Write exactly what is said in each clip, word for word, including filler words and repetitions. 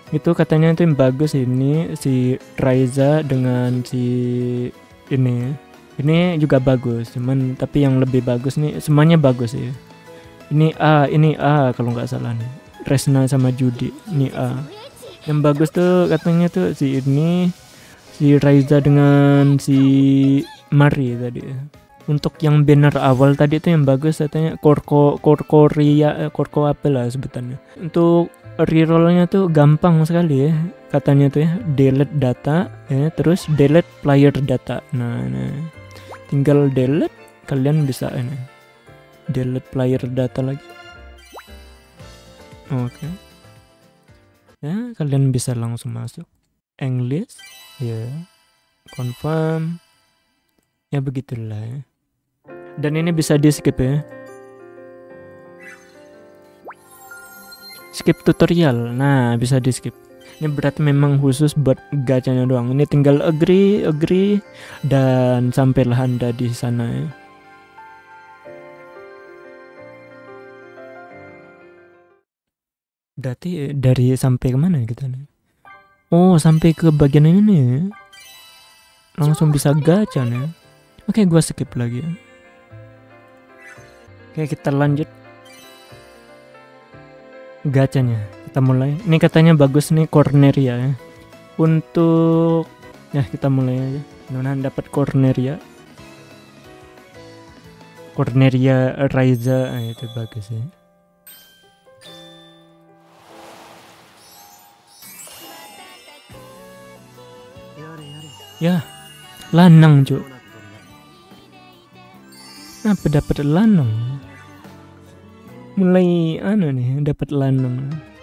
Itu katanya itu yang bagus ini si Raiza dengan si ini. Ini juga bagus, cuman tapi yang lebih bagus nih semuanya bagus ya. Ini A, ini A kalau nggak salah nih. Resna sama Judi, ini A. Yang bagus tuh katanya tuh si ini, si Raiza dengan si Mari tadi. Untuk yang banner awal tadi tuh yang bagus katanya Korko Korkoria Korko apa lah sebutannya. Untuk rerollnya tuh gampang sekali ya katanya tuh ya, delete data ya, terus delete player data. Nah, nah. Tinggal delete, kalian bisa ini delete player data lagi. Oke. Okay. Ya, kalian bisa langsung masuk English ya, confirm ya, begitulah ya. Dan ini bisa di skip ya, skip tutorial. Nah, bisa di skip. Ini berarti memang khusus buat gacanya doang. Ini tinggal agree, agree, dan sampailah Anda di sana ya. Berarti dari sampai kemana kita nih? Oh, sampai ke bagian ini nih. Langsung bisa gacha nih. Oke, gua skip lagi ya. Oke, kita lanjut gacanya. Kita mulai. Ini katanya bagus nih Corneria ya. Untuk ya kita mulai aja. Mudah-mudahan dapat Corneria. Corneria Raiza, ah, itu bagus ya. Ya, lanang cuk. Apa dapat lanang? Mulai anu nih dapat lanang.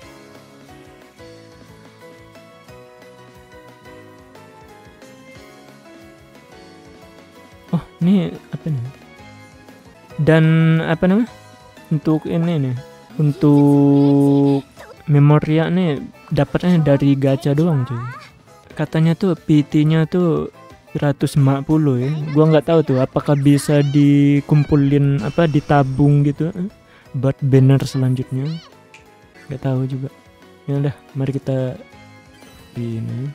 Oh, ini apa nih? Dan apa namanya? Untuk ini nih, untuk Memoria nih dapatnya dari gacha doang cuy. Katanya tuh P T-nya tuh seratus lima puluh ya. Gua nggak tahu tuh apakah bisa dikumpulin apa ditabung gitu buat banner selanjutnya. Nggak tahu juga. Ya udah, mari kita ini.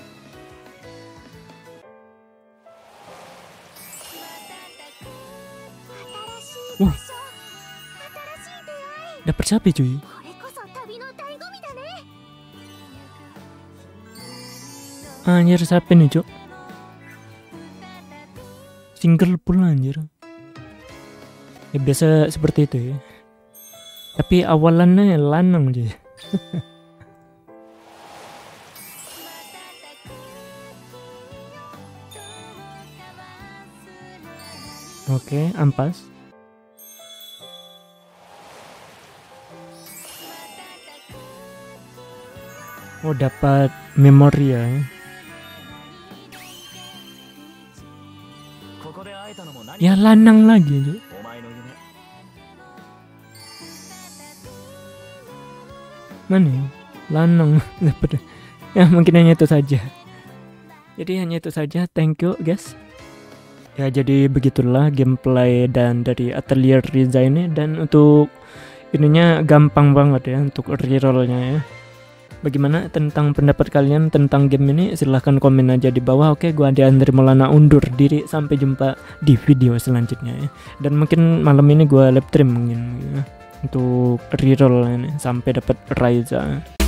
Wah. Dapat siapa cuy? Anjir, siapa nih cuk? Single pula anjir. Ya biasa seperti itu ya. Tapi awalannya lanang aja. Oke, ampas. Oh, dapat memori ya. Ya lanang lagi aja. Mana ya? Lanang dapat. Ya mungkin hanya itu saja. Jadi hanya itu saja. Thank you guys. Ya jadi begitulah gameplay dan dari Atelier Riza ini. Dan untuk ininya gampang banget ya untuk rerollnya ya. Bagaimana tentang pendapat kalian tentang game ini? Silahkan komen aja di bawah. Oke, gua Andi Andri Maulana undur diri. Sampai jumpa di video selanjutnya ya. Dan mungkin malam ini gua live stream mungkin ya, untuk reroll ini sampai dapat Raiza.